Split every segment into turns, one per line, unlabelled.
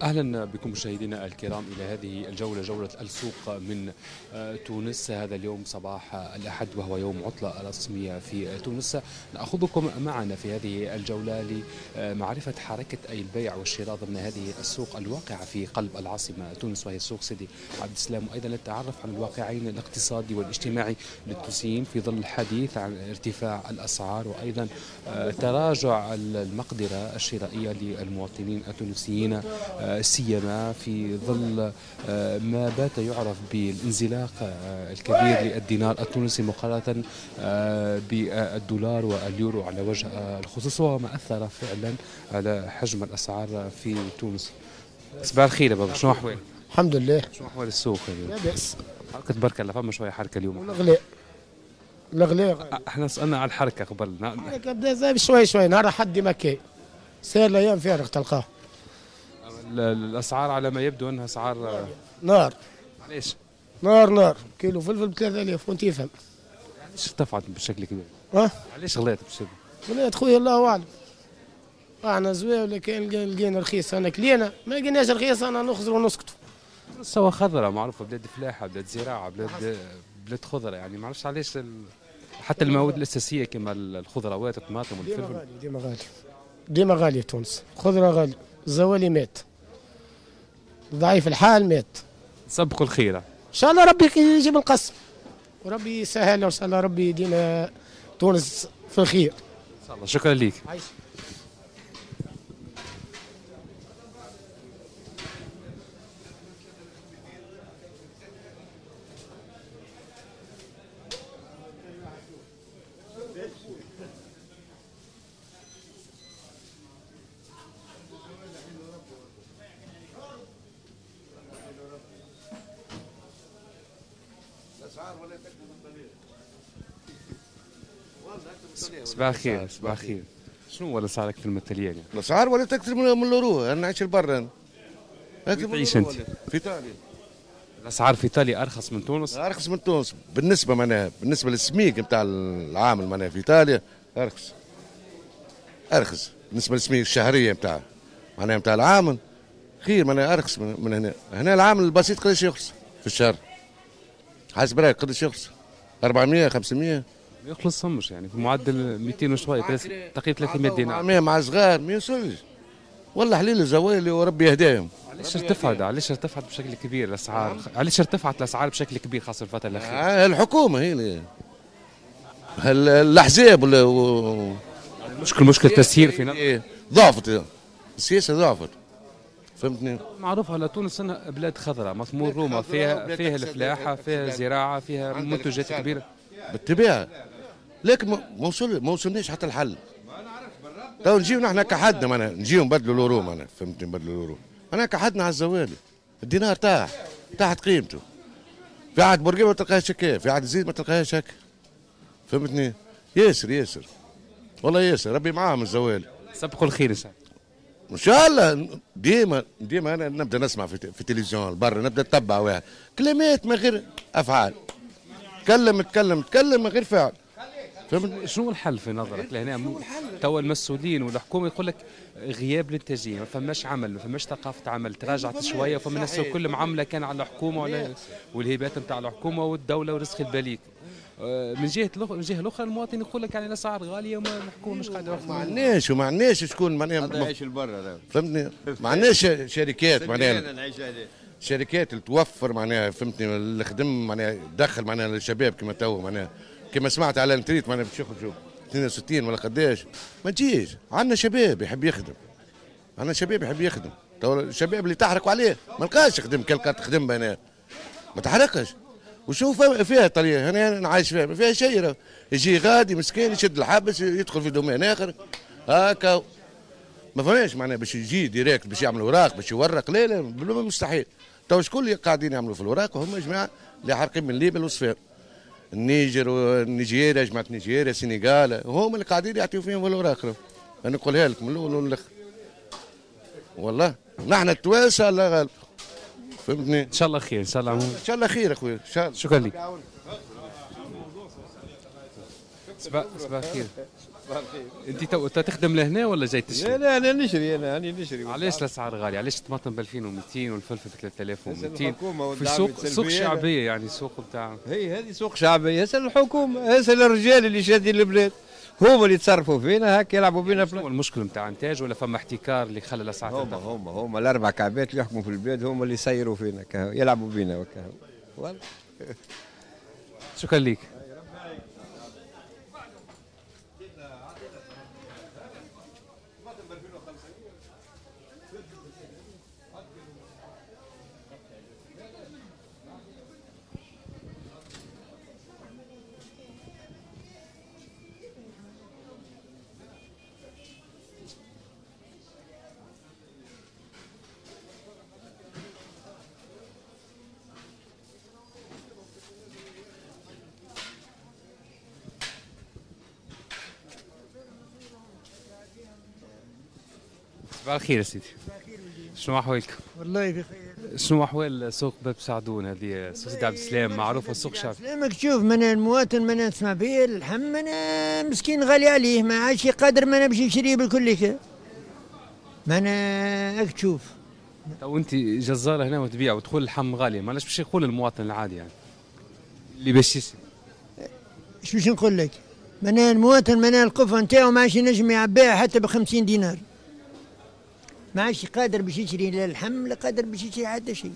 أهلا بكم مشاهدينا الكرام إلى هذه الجولة، جولة السوق من تونس. هذا اليوم صباح الأحد وهو يوم عطلة رسمية في تونس. نأخذكم معنا في هذه الجولة لمعرفة حركة أي البيع والشراء ضمن هذه السوق الواقعة في قلب العاصمة تونس وهي سوق سيدي عبد السلام، وأيضا للتعرف على الواقعين الاقتصادي والاجتماعي للتونسيين في ظل الحديث عن ارتفاع الأسعار وأيضا تراجع المقدرة الشرائية للمواطنين التونسيين، سيما في ظل ما بات يعرف بالانزلاق الكبير للدينار التونسي مقارنة بالدولار واليورو على وجه الخصوص، وما أثر فعلا على حجم الأسعار في تونس. صباح الخير يا بابا، شنو أحوالك؟
الحمد لله.
شنو أحوال السوق اليوم؟
لا بأس.
حركة بركة الله، فما شوية حركة اليوم.
الأغلاء
احنا سألنا على الحركة قبل.
الحركة بدا زي شوي شوي، نهار حد ما كان سير الأيام فارغ تلقاه.
الأسعار على ما يبدو أنها أسعار
نار.
علاش؟
نار كيلو فلفل ب 3000 وأنت يفهم.
علاش ارتفعت بشكل كبير؟ علاش غلات بشكل؟
غلات خويا الله أعلم. احنا زويه ولا كان لقينا رخيص، أنا كلينا ما لقيناش رخيص أنا نخزروا ونسكتوا.
سوا خضراء معروفة، بلاد فلاحة، بلاد زراعة، بلاد خضراء، يعني ما عرفتش علاش حتى المواد الأساسية كما الخضروات الطماطم والفلفل
ديما غالية تونس، خضرة غالية، الزوالي مات، ضعيف الحال مات.
سبقوا الخير.
إن شاء الله ربي يجيب القسم وربي يسهل، وإن شاء الله ربي يدينا تونس في الخير.
إن شاء الله، شكرا ليك. صباح الخير. صباح الخير. شنو هو اسعارك في المثلية يعني؟
الاسعار ولا اكثر من الاورو، انا نعيش برا.
تعيش انت؟
في ايطاليا.
الاسعار في ايطاليا ارخص من تونس؟
ارخص من تونس بالنسبه بالنسبه للسميك نتاع العامل في ايطاليا ارخص بالنسبه للسميك الشهريه نتاع نتاع العامل خير ارخص من هنا العامل البسيط قداش يخلص في الشهر؟ حاسب رايك قداش يخلص؟ 400 500
ما يخلصهمش يعني في معدل 200 وشويه تقريبا 300 دينار.
400 مع صغار ما يوصلش والله، حليل الزوالي وربي يهداهم.
علاش ارتفعت بشكل كبير الاسعار؟ علاش ارتفعت الاسعار بشكل كبير خاصه الفتره الاخيره؟
الحكومه هي اللي الاحزاب
مشكل تسيير في
ضعفت السياسه ضعفت، فهمتني؟
معروف على تونس انها بلاد خضراء مثمور روما، فيها الفلاحه، فيها زراعه، فيها منتجات كبيره
بالطبيعه، لكن ما وصلناش حتى الحل. تو نجيو نحن كحدنا نجيو نبدلوا الاورو فهمتني؟ نبدلوا الاورو انا كحدنا على الزوالي، الدينار تحت قيمته. في عهد بورقيبه ما تلقاهاش هكا، في عهد زيد ما تلقاهاش هكا، فهمتني؟ ياسر والله ياسر، ربي معاهم الزوالي.
سبقوا الخير
ان شاء الله. ديما انا نبدا نسمع في التلفزيون برا، نبدا نتبع واحد كلمات من غير افعال، تكلم من غير فعل.
شنو الحل في نظرك لهنا؟ توا المسؤولين والحكومه يقول لك غياب الانتاجيه، ما فماش عمل، ما فماش ثقافه عمل، تراجعت شويه، وفما الناس كل معامله كان على الحكومه والهبات نتاع الحكومه والدوله ورزق البليد. من جهه الاخرى المواطن يقول لك يعني الاسعار غاليه وما الحكومه مش قاعده
ما عندناش شكون
نعيش لبرا،
فهمتني؟ ما عندناش شركات شركات اللي توفر فهمتني؟ اللي خدم تدخل للشباب كما تو كما سمعت على الانتريت باش يخرجوا 62 ولا قداش، ما تجيش. عندنا شباب يحب يخدم، تو الشباب اللي تحرقوا عليه ما لقاش يخدم، كان تخدم ما تحرقش. وشوف فيها طريقه هنا نعيش فيها، ما فيها شيء. يجي غادي مسكين يشد الحبس يدخل في دومين اخر هكا، ما فماش باش يجي ديريكت باش يعمل اوراق باش يورق، لا مستحيل. تو شكون اللي قاعدين يعملوا في الاوراق؟ وهم جماعه اللي حارقين من ليبيا وصفاقس، النيجر والنيجيريا، جماعه نيجيريا، السنغال، هم اللي قاعدين يعطيو فيهم في الاوراق. انا نقولها لك من الاول والاخر، والله نحن التوانسه الله غالب، فهمتني؟
ان شاء الله خير. ان شاء الله
خير اخويا، ان شاء الله.
شكرا لك. صباح الخير. انت تخدم لهنا ولا جاي تشتري؟
لا انا نشري، انا نشري.
علاش الاسعار غاليه؟ علاش الطماطم ب 2200 والفلفل ب 3200
الحكومة
في السوق؟ سوق شعبيه يعني سوق نتاع.
هي هذه سوق شعبيه، اسال الحكومه، اسال الرجال اللي شادين البلاد، هما اللي يتصرفوا فينا هكا، يلعبوا بينا.
شنو المشكل نتاع انتاج ولا فما احتكار اللي خلى الاسعار
هما هما الاربع كعبات اللي يحكموا في البلاد، هما اللي يسيروا فينا كهو، يلعبوا بينا وكهو.
شكرا لك. صباح الخير يا سيدي. شنو احوالكم؟
والله بخير.
شنو احوال سوق باب سعدون؟ هذه سوق سيدي عبد السلام معروفه سوق شعبي.
سلامك، تشوف من المواطن من تسمع فيه اللحم من مسكين غالي عليه، ما عادش قادر من باش يشريه بالكل كا. من هاك تشوف.
تو انت جزار هنا وتبيع وتقول اللحم غالي، معلش باش يقول المواطن العادي يعني اللي باش يشري؟
ايش باش نقول لك؟ من المواطن من القفه نتاعو ما عادش ينجم يعبيها حتى ب 50 دينار. ما عادش قادر باش يشري لا اللحم لا قادر باش يشري حتى شيء.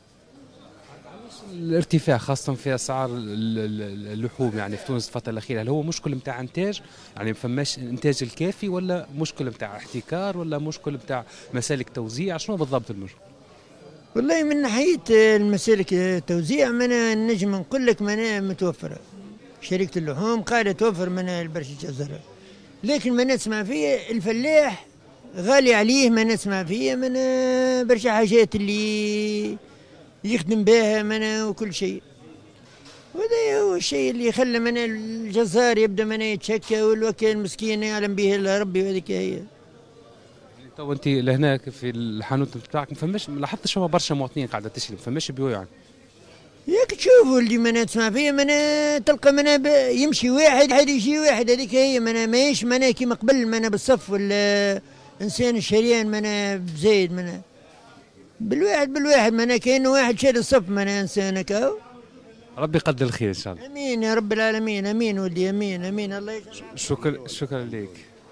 الارتفاع خاصة في أسعار اللحوم يعني في تونس الفترة الأخيرة، هل هو مشكل نتاع إنتاج؟ يعني ما فماش إنتاج الكافي، ولا مشكل نتاع احتكار، ولا مشكل نتاع مسالك توزيع؟ شنو بالضبط المشكل؟
والله من ناحية المسالك التوزيع من نجم نقول لك من متوفرة. شركة اللحوم قاعدة توفر من البرشا جزرة، لكن ما نسمع فيه الفلاح غالي عليه، ما نسمع فيه من برشا حاجات اللي يخدم بها من وكل شيء. وهذا هو الشيء اللي خلى من الجزار يبدا من يتشكى، والوكيل مسكين يعلم به ربي، وهذيك هي.
يعني تو انت لهناك في الحانوت بتاعك ما فماش، لاحظت شو برشا مواطنين قاعده تشري، ما فماش بيوع يعني.
ياك تشوفوا اللي ما تسمع فيه من تلقى من يمشي واحد يجي واحد، هذيك هي من ماهيش من كيما قبل من بالصف، ولا انسان الشريان من بزايد من بالواحد من كأنه واحد شاد الصف من انسانك اهو.
ربي يقدر الخير ان شاء الله.
امين يا رب العالمين، امين ولدي، امين امين. الله يجزاك.
شكرا لك.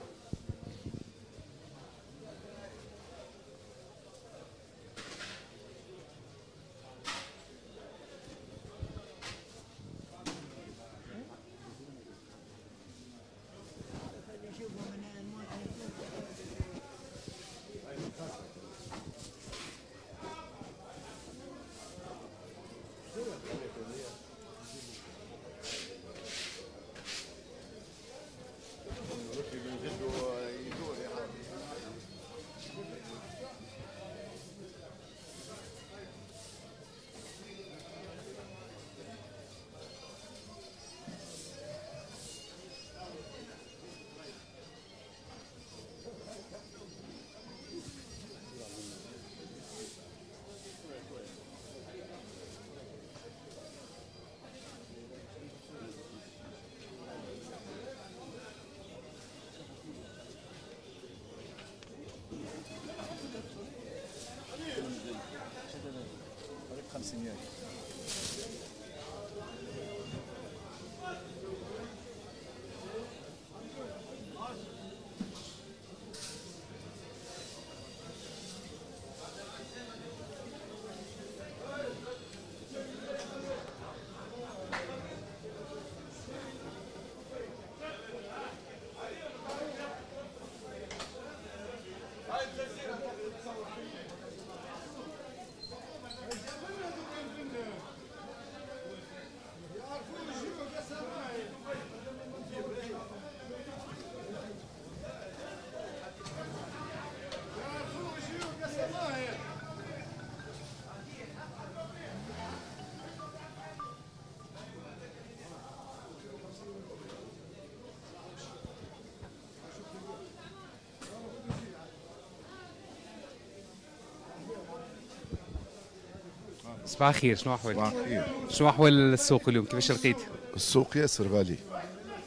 صباح الخير، شنو احوالك؟
صباح الخير.
شنو احوال السوق اليوم؟ كيفاش لقيت؟
السوق ياسر غالي،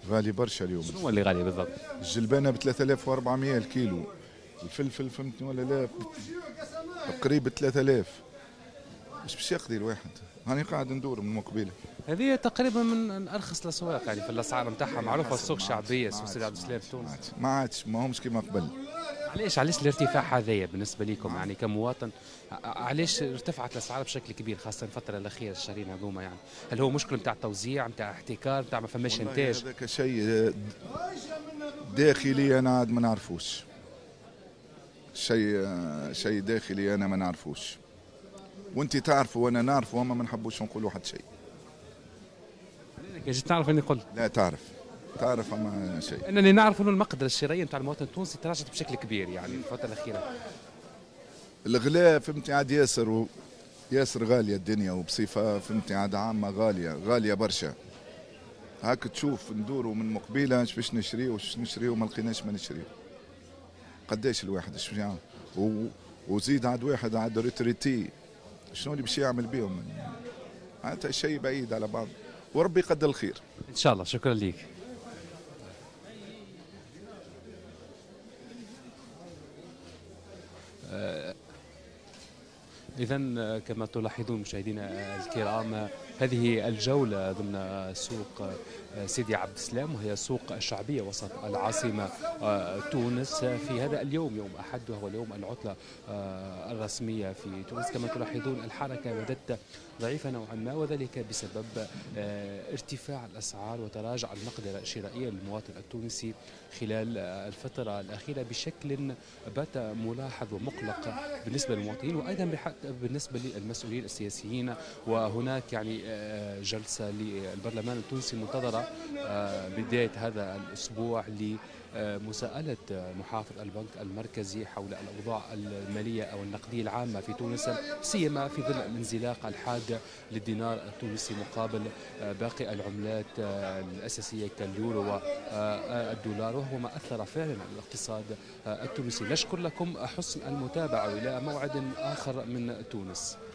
غالي برشا اليوم.
شنو هو اللي غالي بالضبط؟
الجلبانه ب 3400 الكيلو، الفلفل فهمتني ولا لا قريب 3000. ايش باش يقضي الواحد؟ هاني قاعد ندور من مقبله.
هذه تقريبا من ارخص الاسواق يعني في الاسعار نتاعها، معروفه السوق الشعبيه سوق سيدي عبد السلام في تونس.
ما عادش ما همش كيما قبل.
علاش الارتفاع هذايا بالنسبه لكم يعني كمواطن؟ علاش ارتفعت الاسعار بشكل كبير خاصه الفتره الاخيره الشهرين هذوما يعني؟ هل هو مشكله نتاع توزيع نتاع احتكار نتاع ما فماش انتاج؟
هذاك شيء داخلي انا عاد ما نعرفوش. شيء داخلي انا ما نعرفوش. وانت تعرفوا وانا نعرفوا، وما نحبوش نقولوا حد شيء.
يا جيت تعرف اني قلت؟
لا تعرف اما شيء.
انني نعرف انه المقدره الشرائيه نتاع المواطن التونسي تراجعت بشكل كبير يعني في الفتره الاخيره.
الغلاء فهمتني عاد ياسر غاليه الدنيا، وبصفه فهمتني عاد عامه غاليه برشا. هاك تشوف ندوروا من مقبله اش باش نشريو ما لقيناش ما نشريو. قداش الواحد اش باش يعمل؟ وزيد عاد واحد عاد ريتريتي شنو اللي باش يعمل بهم؟ معناتها شيء بعيد على بعض، وربي يقدر الخير
ان شاء الله. شكرا ليك. إذا كما تلاحظون مشاهدينا الكرام، هذه الجولة ضمن سوق سيدي عبد السلام، وهي سوق شعبية وسط العاصمة تونس في هذا اليوم، يوم أحد، وهو اليوم العطلة الرسمية في تونس. كما تلاحظون الحركة بدت ضعيفة نوعا ما، وذلك بسبب ارتفاع الأسعار وتراجع المقدرة الشرائية للمواطن التونسي خلال الفترة الأخيرة بشكل بات ملاحظ ومقلق بالنسبة للمواطنين، وأيضا بالنسبة للمسؤولين السياسيين. وهناك يعني جلسة للبرلمان التونسي منتظرة بداية هذا الأسبوع لمساءلة محافظ البنك المركزي حول الأوضاع المالية أو النقدية العامة في تونس، سيما في ظل الانزلاق الحاد للدينار التونسي مقابل باقي العملات الأساسية كاليورو والدولار، وهو ما أثر فعلا على الاقتصاد التونسي. نشكر لكم حسن المتابعة، وإلى موعد آخر من تونس.